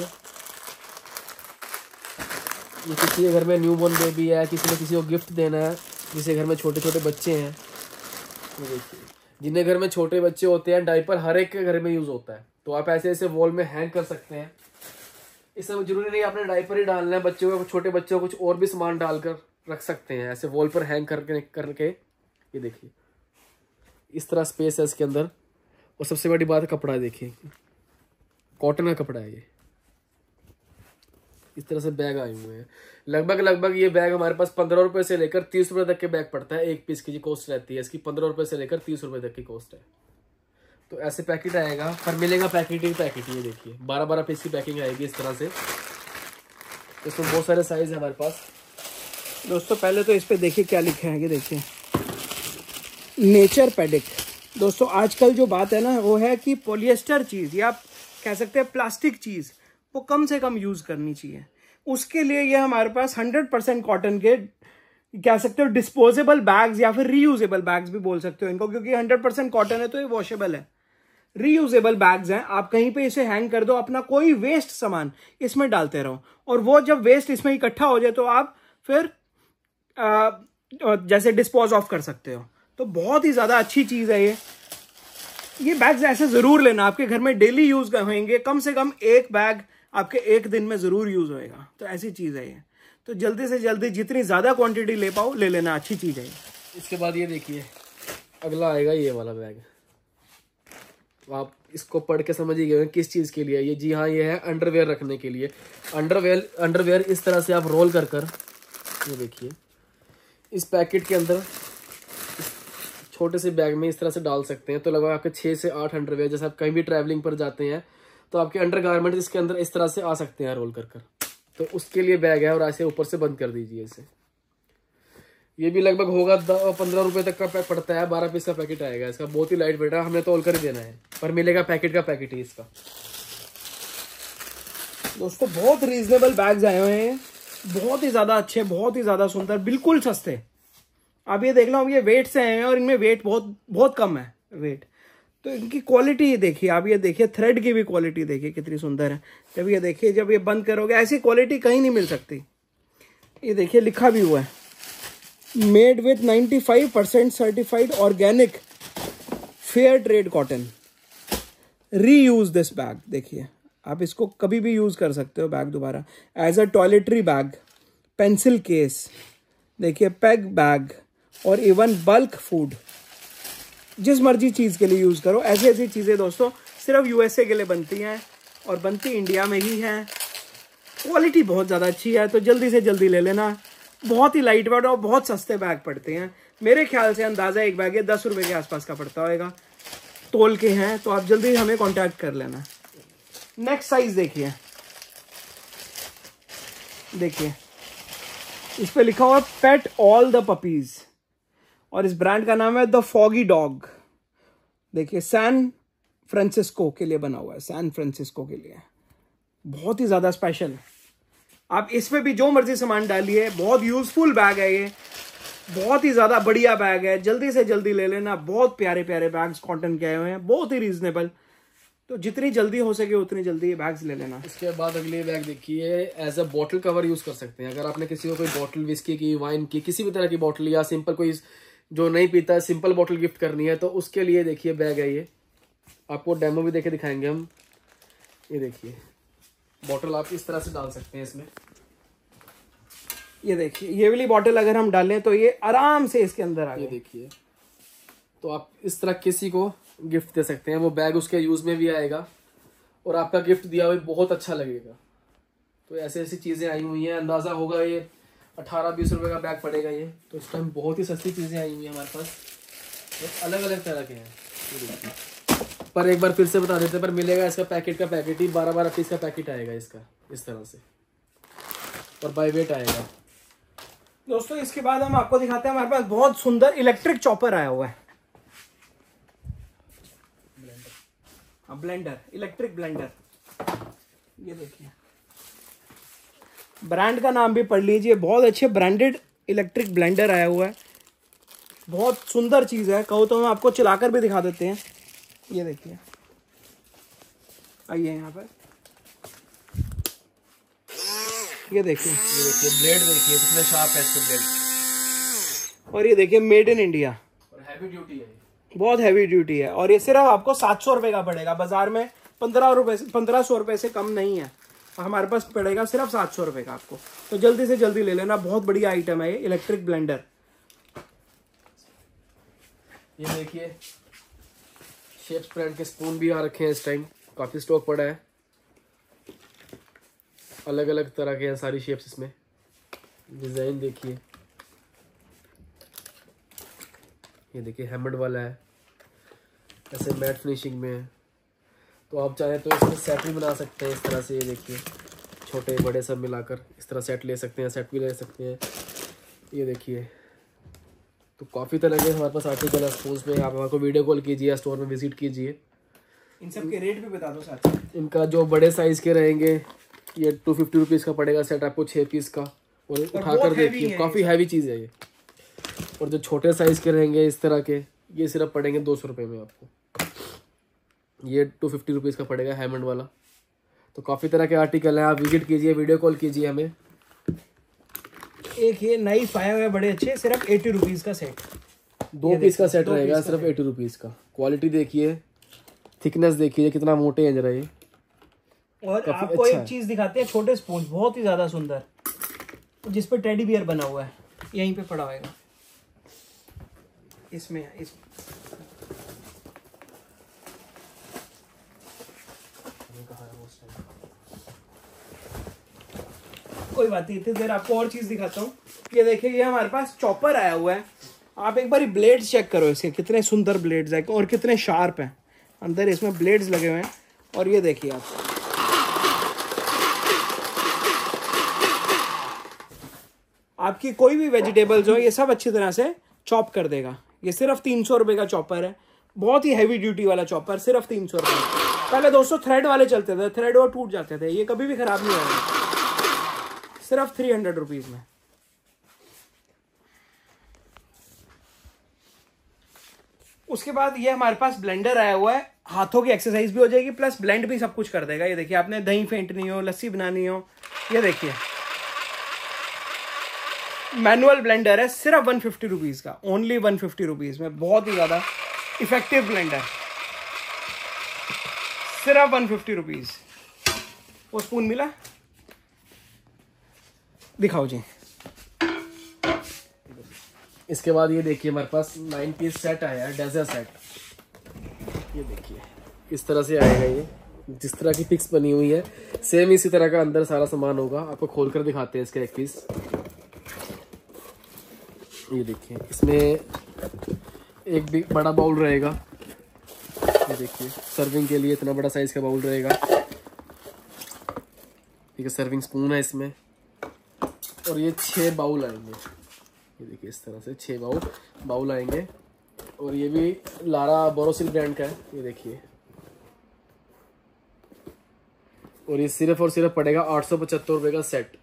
ये किसी के घर में न्यूबॉर्न बेबी है, किसी ने किसी को गिफ्ट देना है, जिसके घर में छोटे छोटे बच्चे हैं। ये देखिए, जिन्हें घर में छोटे बच्चे होते हैं, डायपर हर एक के घर में यूज होता है, तो आप ऐसे ऐसे वॉल में हैंग कर सकते हैं। इसमें जरूरी नहीं आपने डायपर ही डालना है, बच्चों को, छोटे बच्चों को कुछ और भी सामान डालकर रख सकते हैं, ऐसे वॉल पर हैंग करके। ये देखिए इस तरह स्पेस है इसके अंदर। और सबसे बड़ी बात है कपड़ा, देखिए कॉटन का कपड़ा है ये। इस तरह से बैग आए हुए हैं। लगभग ये बैग हमारे पास 15 रुपए से लेकर 30 रुपए तक के बैग पड़ता है। एक पीस की जो कॉस्ट रहती है इसकी 15 रुपए से लेकर 30 रुपए तक की कॉस्ट है। तो ऐसे पैकेट आएगा, पर मिलेगा पैकेट ही पैकेट। ये देखिए 12-12 पीस की पैकिंग आएगी इस तरह से। इसमें बहुत सारे साइज है हमारे पास। दोस्तों पहले तो इस पे देखिए क्या लिखा है, कि देखिए नेचर पैडिक। दोस्तों आजकल जो बात है ना वो है कि पॉलिएस्टर चीज़ या कह सकते हैं प्लास्टिक चीज़ वो कम से कम यूज़ करनी चाहिए। उसके लिए ये हमारे पास 100% कॉटन के कह सकते हो डिस्पोजेबल बैग्स या फिर रीयूजेबल बैग्स भी बोल सकते हो इनको, क्योंकि 100% कॉटन है तो ये वॉशेबल है। रीयूजेबल बैग्स हैं, आप कहीं पे इसे हैंग कर दो, अपना कोई वेस्ट सामान इसमें डालते रहो, और वो जब वेस्ट इसमें इकट्ठा हो जाए तो आप फिर जैसे डिस्पोज ऑफ कर सकते हो। तो बहुत ही ज़्यादा अच्छी चीज़ है ये बैग्स ऐसे ज़रूर लेना, आपके घर में डेली यूज़ होंगे, कम से कम एक बैग आपके एक दिन में ज़रूर यूज़ होएगा। तो ऐसी चीज़ है ये, तो जल्दी से जल्दी जितनी ज़्यादा क्वांटिटी ले पाओ ले लेना, अच्छी चीज़ है। इसके बाद ये देखिए अगला आएगा ये वाला बैग। आप इसको पढ़ के समझ ही गए किस चीज़ के लिए ये। जी हाँ, ये है अंडरवेयर रखने के लिए। अंडरवेयर इस तरह से आप रोल कर ये देखिए इस पैकेट के अंदर छोटे से बैग में इस तरह से डाल सकते हैं। तो लगभग आपके 6 से 8 अंडरवेयर, जैसे आप कहीं भी ट्रैवलिंग पर जाते हैं तो आपके अंडरगारमेंट इसके अंदर इस तरह से आ सकते हैं रोल कर। तो उसके लिए बैग है, और ऐसे ऊपर से बंद कर दीजिए इसे। ये भी लगभग होगा 15 रुपए तक का पैक पड़ता है, 12 पीस का पैकेट आएगा इसका। बहुत ही लाइट वेट है, हमने तोल कर ही देना है, पर मिलेगा पैकेट का पैकेट ही इसका। दोस्तों बहुत रीजनेबल बैग्स आए हुए हैं, बहुत ही ज्यादा अच्छे, बहुत ही ज्यादा सुंदर, बिल्कुल सस्ते। आप ये देख लो, अब ये वेट से आए हैं और इनमें वेट बहुत बहुत कम है वेट। तो इनकी क्वालिटी देखिए, आप ये देखिए थ्रेड की भी क्वालिटी देखिए कितनी सुंदर है। जब ये देखिए, जब ये बंद करोगे ऐसी क्वालिटी कहीं नहीं मिल सकती। ये देखिए लिखा भी हुआ है, made with 95% certified organic fair trade cotton, reuse this bag. देखिए आप इसको कभी भी यूज कर सकते हो बैग दोबारा, as a toiletry bag, pencil case, देखिए पैग बैग, और इवन बल्क फूड, जिस मर्जी चीज़ के लिए यूज़ करो। ऐसी ऐसी चीज़ें दोस्तों सिर्फ यूएसए के लिए बनती हैं और बनती इंडिया में ही हैं। क्वालिटी बहुत ज़्यादा अच्छी है, तो जल्दी से जल्दी ले लेना। बहुत ही लाइट वेट और बहुत सस्ते बैग पड़ते हैं। मेरे ख्याल से अंदाज़ा एक बैग 10 रुपये के आसपास का पड़ता होगा, तोल के हैं। तो आप जल्दी हमें कॉन्टैक्ट कर लेना। नेक्स्ट साइज देखिए, देखिए इस पे लिखा हुआ पेट ऑल द पपीज, और इस ब्रांड का नाम है द फॉगी डॉग। देखिए सैन फ्रांसिस्को के लिए बना हुआ है, सैन फ्रांसिस्को के लिए। बहुत ही ज्यादा स्पेशल। आप इसमें भी जो मर्जी सामान डालिए, बहुत यूजफुल बैग है ये, बहुत ही ज्यादा बढ़िया बैग है। जल्दी से जल्दी ले लेना। बहुत प्यारे प्यारे बैग्स कॉटन के आए हुए हैं, बहुत ही रीजनेबल। तो जितनी जल्दी हो सके उतनी जल्दी ये बैग्स ले लेना। इसके बाद अगले बैग देखिए, as a bottle cover use कर सकते हैं। अगर आपने किसी को कोई बॉटल विस्की की, वाइन की, किसी भी तरह की बॉटल, या सिंपल कोई जो नहीं पीता सिंपल बॉटल गिफ्ट करनी है, तो उसके लिए देखिए बैग है ये। आपको डेमो भी देके दिखाएंगे हम। ये देखिए बॉटल आप इस तरह से डाल सकते हैं इसमें। ये देखिए ये वाली बॉटल अगर हम डालें तो ये आराम से इसके अंदर आ गई। ये देखिए, तो आप इस तरह किसी को गिफ्ट दे सकते हैं, वो बैग उसके यूज में भी आएगा और आपका गिफ्ट दिया हुआ बहुत अच्छा लगेगा। तो ऐसी ऐसी चीजें आई हुई हैं। अंदाजा होगा ये 18-20 रुपए का बैग पड़ेगा ये। तो इस टाइम बहुत ही सस्ती चीज़ें आई हुई हैं हमारे पास, तो अलग अलग तरह के हैं। ये देखिए, पर एक बार फिर से बता देते हैं, पर मिलेगा इसका पैकेट का पैकेट ही 12-12 पीस का पैकेट आएगा इसका, इस तरह से, और बाय वेट आएगा। दोस्तों इसके बाद हम आपको दिखाते हैं, हमारे पास बहुत सुंदर इलेक्ट्रिक चॉपर आया हुआ है। Blender, electric blender. ये देखिए, ब्रांड का नाम भी पढ़ लीजिए, बहुत अच्छे ब्रांडेड इलेक्ट्रिक ब्लेंडर आया हुआ है। बहुत सुंदर चीज है, कहो तो हम आपको चलाकर भी दिखा देते हैं। ये देखिए, आइए यहाँ पर, ये देखिए ब्लेड देखिए कितने शार्प है इसके ब्लेड। और ये देखिए मेड इन इंडिया, और हैवी ड्यूटी है, बहुत हैवी ड्यूटी है। और ये सिर्फ आपको 700 रुपए का पड़ेगा, बाजार में 1500 रुपए से कम नहीं है, हमारे पास पड़ेगा सिर्फ 700 रुपए का आपको। तो जल्दी से जल्दी ले लेना, बहुत बढ़िया आइटम है ये इलेक्ट्रिक ब्लेंडर। ये देखिए शेप्स ब्रांड के स्पून भी आ रखे हैं इस टाइम, काफी स्टॉक पड़ा है, अलग अलग तरह के हैं सारी शेप्स इसमें। डिजाइन देखिए, ये देखिए हैमर्ड वाला है, ऐसे मैट फिनिशिंग में है। तो आप चाहें तो इसमें सेट भी बना सकते हैं इस तरह से। ये देखिए छोटे बड़े सब मिलाकर इस तरह सेट ले सकते हैं, सेट भी ले सकते हैं। ये देखिए, तो काफ़ी तरह के हमारे पास आर्टिकल है स्पून में। आप हमारे को वीडियो कॉल कीजिए, स्टोर में विजिट कीजिए। इन सब के रेट भी बता दो साथ। इनका जो बड़े साइज़ के रहेंगे ये 250 रुपीज़ का पड़ेगा सेट आपको, 6 पीस का। और उठाकर देखिए काफ़ी हैवी चीज़ है ये। और जो छोटे साइज़ के रहेंगे इस तरह के, ये सिर्फ पड़ेंगे 200 रुपये में आपको। ये 250 रुपीज़ का पड़ेगा हैमंड वाला। तो काफ़ी तरह के आर्टिकल हैं, आप विजिट कीजिए, वीडियो कॉल कीजिए हमें। एक ये नाइफ आया हुआ है बड़े अच्छे, सिर्फ 80 रुपीज़ का सेट, 2 पीस का सेट रहेगा सिर्फ 80 रुपीज़ का। क्वालिटी देखिए, थिकनेस देखिए कितना मोटे हैं जरा ये। और आपको एक चीज दिखाते हैं, छोटे स्पून बहुत ही ज्यादा सुंदर, जिस पे टेडी बियर बना हुआ है, यहीं पे पड़ा होगा इसमें। कोई बात नहीं, इतनी देर आपको और चीज दिखाता हूँ। ये देखिए, ये हमारे पास चॉपर आया हुआ है। आप एक बार ब्लेड्स चेक करो इसके, कितने सुंदर ब्लेड्स है और कितने शार्प हैं। अंदर इसमें ब्लेड्स लगे हुए हैं। और ये देखिए आपकी कोई भी वेजिटेबल्स हो, ये सब अच्छी तरह से चॉप कर देगा। ये सिर्फ 300 रुपये का चॉपर है, बहुत ही हैवी ड्यूटी वाला चॉपर, सिर्फ 300 रुपये। पहले दोस्तों थ्रेड वाले चलते थे, थ्रेड और टूट जाते थे, ये कभी भी खराब नहीं होगा। सिर्फ 300 रुपीज में। उसके बाद ये हमारे पास ब्लेंडर आया हुआ है, हाथों की एक्सरसाइज भी हो जाएगी, प्लस ब्लेंड भी सब कुछ कर देगा। ये देखिए, आपने दही फेंटनी हो, लस्सी बनानी हो, ये देखिए मैनुअल ब्लेंडर है, सिर्फ 150 रुपीज का, ओनली 150 रुपीज में। बहुत ही ज्यादा इफेक्टिव ब्लेंडर, सिर्फ 150 रुपीज। वो स्पून मिला, दिखाओ जी। इसके बाद ये देखिए हमारे पास 9 पीस सेट आया है, डेजर्ट सेट। ये देखिए इस तरह से आएगा ये, जिस तरह की पिक्स बनी हुई है सेम इसी तरह का अंदर सारा सामान होगा। आपको खोलकर दिखाते हैं इसका एक पीस। ये देखिए, इसमें एक भी बड़ा बाउल रहेगा। ये देखिए, सर्विंग के लिए इतना बड़ा साइज का बाउल रहेगा। ठीक है, सर्विंग स्पून है इसमें। और ये 6 बाउल आएंगे। ये देखिए इस तरह से 6 बाउल आएंगे। और ये भी लारा बोरोसिल ब्रांड का है। ये देखिए, और ये सिर्फ और सिर्फ पड़ेगा 875 रुपये का सेट।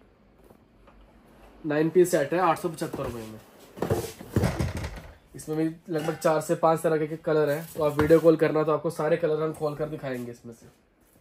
9 पीस सेट है 875 रुपये में। इसमें भी लगभग 4 से 5 तरह के कलर हैं। तो आप वीडियो कॉल करना तो आपको सारे कलर हम खोल कर दिखाएंगे इसमें से।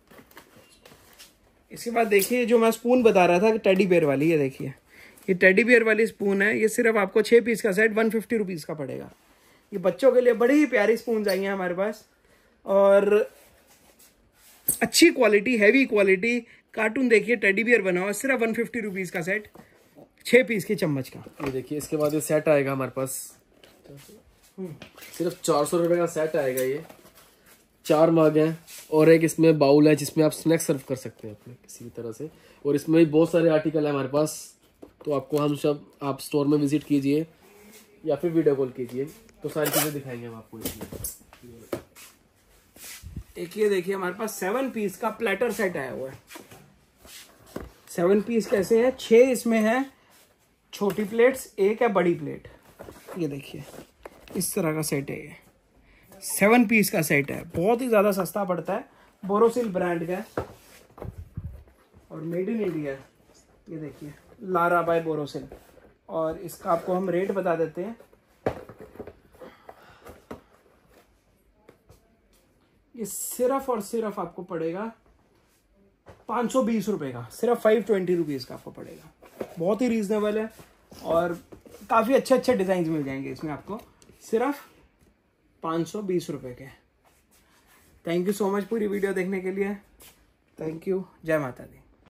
इसके बाद देखिए, जो मैं स्पून बता रहा था टेडी बियर वाली, ये देखिए ये टेडी बियर वाली स्पून है। ये सिर्फ आपको 6 पीस का सेट 150 रुपीज़ का पड़ेगा। ये बच्चों के लिए बड़ी ही प्यारी स्पून आई हैं हमारे पास, और अच्छी क्वालिटी, हैवी क्वालिटी। कार्टून देखिए, टेडी बियर बना हुआ, सिर्फ 150 रुपीज़ का सेट, 6 पीस की चम्मच का। ये देखिए, इसके बाद ये सेट आएगा हमारे पास, सिर्फ 400 रुपये का सेट आएगा। ये 4 मग हैं और एक इसमें बाउल है जिसमें आप स्नैक्स सर्व कर सकते हैं अपने किसी भी तरह से। और इसमें भी बहुत सारे आर्टिकल है हमारे पास। तो आपको हम सब आप स्टोर में विजिट कीजिए या फिर वीडियो कॉल कीजिए, तो सारी चीज़ें दिखाएंगे हम आपको इसमें। एक ये देखिए हमारे पास 7 पीस का प्लेटर सेट आया हुआ है। 7 पीस कैसे है, 6 इसमें है छोटी प्लेट्स, 1 है बड़ी प्लेट। ये देखिए इस तरह का सेट है ये। 7 पीस का सेट है, बहुत ही ज़्यादा सस्ता पड़ता है, बोरोसिल ब्रांड का है और मेड इन इंडिया। ये देखिए लारा बाय बोरोसिल। और इसका आपको हम रेट बता देते हैं। ये सिर्फ और सिर्फ आपको पड़ेगा 520 रुपये का, सिर्फ 520 रुपीज़ का आपको पड़ेगा। बहुत ही रीजनेबल है और काफ़ी अच्छे अच्छे डिज़ाइन मिल जाएंगे इसमें आपको, सिर्फ 520 रुपये के। थैंक यू सो मच पूरी वीडियो देखने के लिए। Thank you. जय माता दी।